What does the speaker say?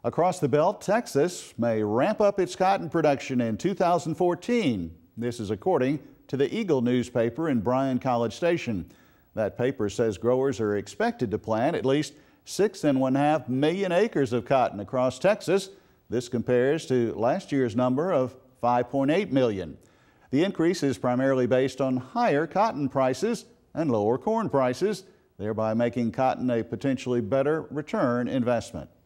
Across the belt, Texas may ramp up its cotton production in 2014. This is according to the Eagle newspaper in Bryan College Station. That paper says growers are expected to plant at least 6.5 million acres of cotton across Texas. This compares to last year's number of 5.8 million. The increase is primarily based on higher cotton prices and lower corn prices, thereby making cotton a potentially better return investment.